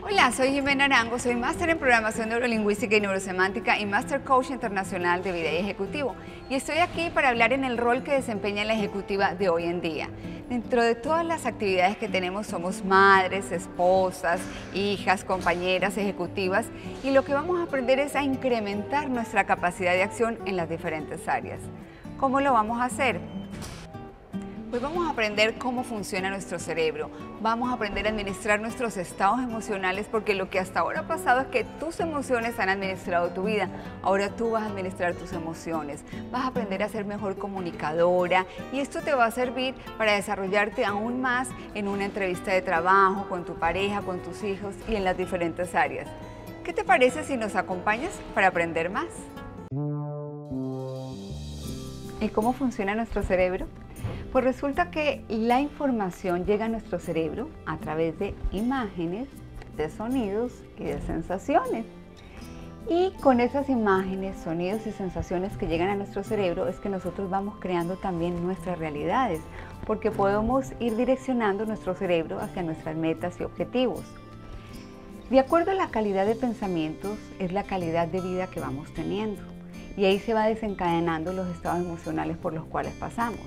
Hola, soy Jimena Arango, soy máster en programación neurolingüística y neurosemántica y máster coach internacional de vida y ejecutivo. Y estoy aquí para hablar en el rol que desempeña la ejecutiva de hoy en día. Dentro de todas las actividades que tenemos somos madres, esposas, hijas, compañeras, ejecutivas, y lo que vamos a aprender es a incrementar nuestra capacidad de acción en las diferentes áreas. ¿Cómo lo vamos a hacer? Pues vamos a aprender cómo funciona nuestro cerebro, vamos a aprender a administrar nuestros estados emocionales, porque lo que hasta ahora ha pasado es que tus emociones han administrado tu vida. Ahora tú vas a administrar tus emociones, vas a aprender a ser mejor comunicadora y esto te va a servir para desarrollarte aún más en una entrevista de trabajo, con tu pareja, con tus hijos y en las diferentes áreas. ¿Qué te parece si nos acompañas para aprender más? ¿Y cómo funciona nuestro cerebro? Pues resulta que la información llega a nuestro cerebro a través de imágenes, de sonidos y de sensaciones. Y con esas imágenes, sonidos y sensaciones que llegan a nuestro cerebro es que nosotros vamos creando también nuestras realidades, porque podemos ir direccionando nuestro cerebro hacia nuestras metas y objetivos. De acuerdo a la calidad de pensamientos, es la calidad de vida que vamos teniendo. Y ahí se va desencadenando los estados emocionales por los cuales pasamos.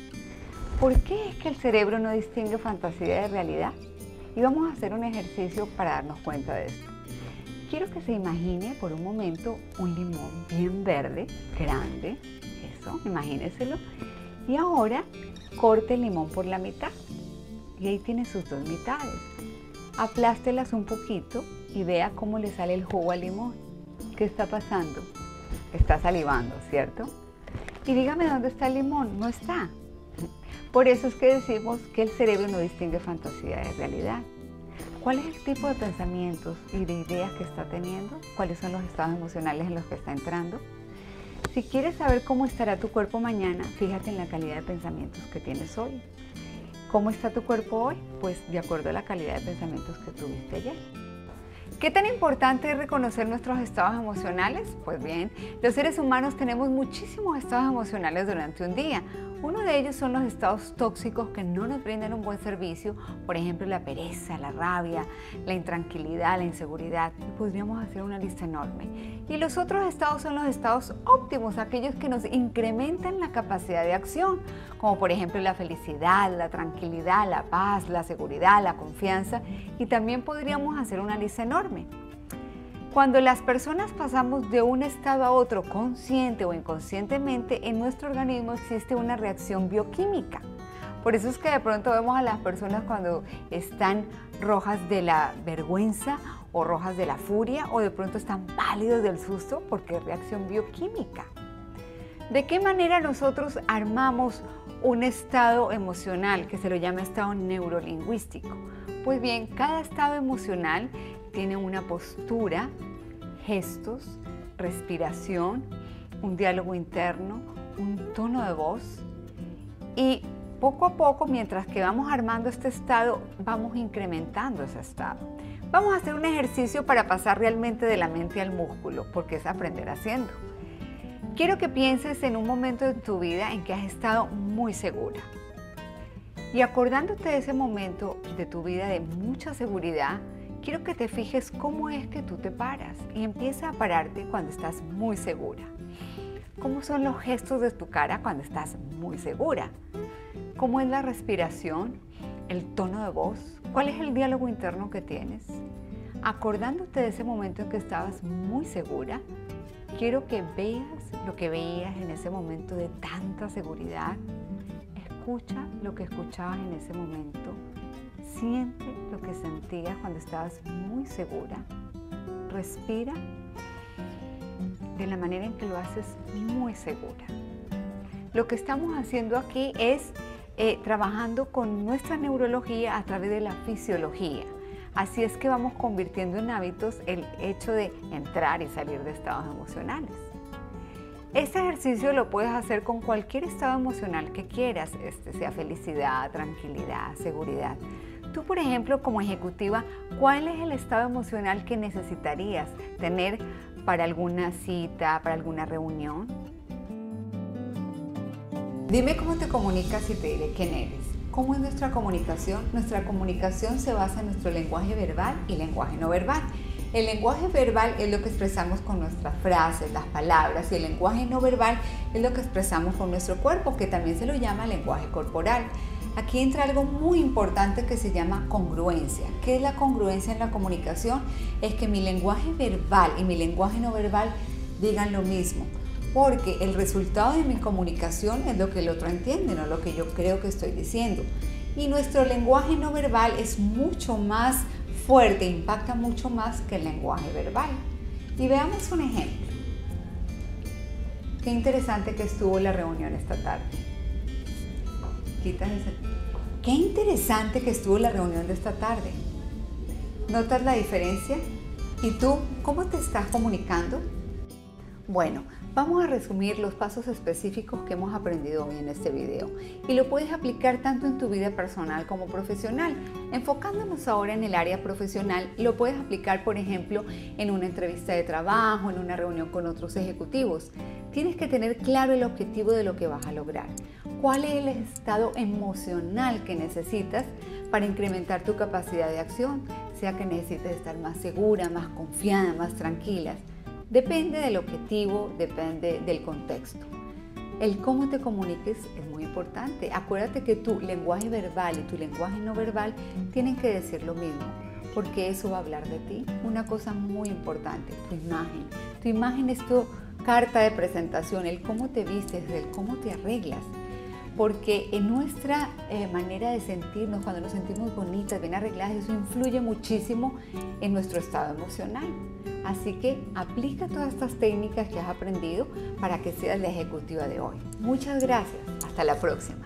¿Por qué es que el cerebro no distingue fantasía de realidad? Y vamos a hacer un ejercicio para darnos cuenta de esto. Quiero que se imagine por un momento un limón bien verde, grande, eso, imagíneselo. Y ahora corte el limón por la mitad. Y ahí tiene sus dos mitades. Aplástelas un poquito y vea cómo le sale el jugo al limón. ¿Qué está pasando? Está salivando, ¿cierto? Y dígame dónde está el limón. No está. Por eso es que decimos que el cerebro no distingue fantasía de realidad. ¿Cuál es el tipo de pensamientos y de ideas que está teniendo? ¿Cuáles son los estados emocionales en los que está entrando? Si quieres saber cómo estará tu cuerpo mañana, fíjate en la calidad de pensamientos que tienes hoy. ¿Cómo está tu cuerpo hoy? Pues de acuerdo a la calidad de pensamientos que tuviste ayer. ¿Qué tan importante es reconocer nuestros estados emocionales? Pues bien, los seres humanos tenemos muchísimos estados emocionales durante un día. Uno de ellos son los estados tóxicos que no nos brindan un buen servicio, por ejemplo la pereza, la rabia, la intranquilidad, la inseguridad. Podríamos hacer una lista enorme. Y los otros estados son los estados óptimos, aquellos que nos incrementan la capacidad de acción, como por ejemplo la felicidad, la tranquilidad, la paz, la seguridad, la confianza, y también podríamos hacer una lista enorme. Cuando las personas pasamos de un estado a otro consciente o inconscientemente, en nuestro organismo existe una reacción bioquímica. Por eso es que de pronto vemos a las personas cuando están rojas de la vergüenza o rojas de la furia, o de pronto están pálidos del susto, porque es reacción bioquímica. ¿De qué manera nosotros armamos un estado emocional que se lo llama estado neurolingüístico? Pues bien, cada estado emocional tiene una postura, gestos, respiración, un diálogo interno, un tono de voz, y poco a poco, mientras que vamos armando este estado, vamos incrementando ese estado. Vamos a hacer un ejercicio para pasar realmente de la mente al músculo, porque es aprender haciendo. Quiero que pienses en un momento de tu vida en que has estado muy segura. Y acordándote de ese momento de tu vida de mucha seguridad, quiero que te fijes cómo es que tú te paras y empieza a pararte cuando estás muy segura. ¿Cómo son los gestos de tu cara cuando estás muy segura? ¿Cómo es la respiración, el tono de voz? ¿Cuál es el diálogo interno que tienes? Acordándote de ese momento en que estabas muy segura, quiero que veas lo que veías en ese momento de tanta seguridad. Escucha lo que escuchabas en ese momento. Siente lo que sentías cuando estabas muy segura. Respira de la manera en que lo haces muy segura. Lo que estamos haciendo aquí es trabajando con nuestra neurología a través de la fisiología. Así es que vamos convirtiendo en hábitos el hecho de entrar y salir de estados emocionales. Este ejercicio lo puedes hacer con cualquier estado emocional que quieras, sea felicidad, tranquilidad, seguridad. Tú, por ejemplo, como ejecutiva, ¿cuál es el estado emocional que necesitarías tener para alguna cita, para alguna reunión? Dime cómo te comunicas y te diré quién eres. ¿Cómo es nuestra comunicación? Nuestra comunicación se basa en nuestro lenguaje verbal y lenguaje no verbal. El lenguaje verbal es lo que expresamos con nuestras frases, las palabras, y el lenguaje no verbal es lo que expresamos con nuestro cuerpo, que también se lo llama lenguaje corporal. Aquí entra algo muy importante que se llama congruencia. ¿Qué es la congruencia en la comunicación? Es que mi lenguaje verbal y mi lenguaje no verbal digan lo mismo, porque el resultado de mi comunicación es lo que el otro entiende, no lo que yo creo que estoy diciendo. Y nuestro lenguaje no verbal es mucho más fuerte, impacta mucho más que el lenguaje verbal. Y veamos un ejemplo. Qué interesante que estuvo la reunión esta tarde. Qué interesante que estuvo la reunión de esta tarde. ¿Notas la diferencia? ¿Y tú cómo te estás comunicando? Bueno, vamos a resumir los pasos específicos que hemos aprendido hoy en este video y lo puedes aplicar tanto en tu vida personal como profesional. Enfocándonos ahora en el área profesional, lo puedes aplicar, por ejemplo, en una entrevista de trabajo, en una reunión con otros ejecutivos. Tienes que tener claro el objetivo de lo que vas a lograr. ¿Cuál es el estado emocional que necesitas para incrementar tu capacidad de acción? Sea que necesites estar más segura, más confiada, más tranquila. Depende del objetivo, depende del contexto. El cómo te comuniques es muy importante. Acuérdate que tu lenguaje verbal y tu lenguaje no verbal tienen que decir lo mismo, porque eso va a hablar de ti. Una cosa muy importante, tu imagen. Tu imagen es tu carta de presentación, el cómo te vistes, el cómo te arreglas. Porque en nuestra manera de sentirnos, cuando nos sentimos bonitas, bien arregladas, eso influye muchísimo en nuestro estado emocional. Así que aplica todas estas técnicas que has aprendido para que seas la ejecutiva de hoy. Muchas gracias. Hasta la próxima.